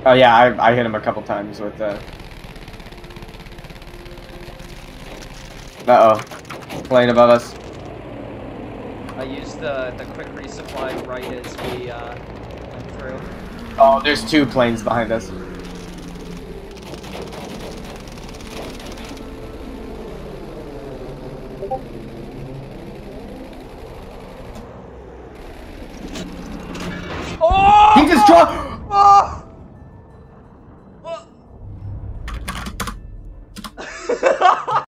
Oh yeah, I hit him a couple times with the. Uh oh, plane above us. I used the quick resupply right as we went through. Oh, there's two planes behind us. Oh! He just dropped.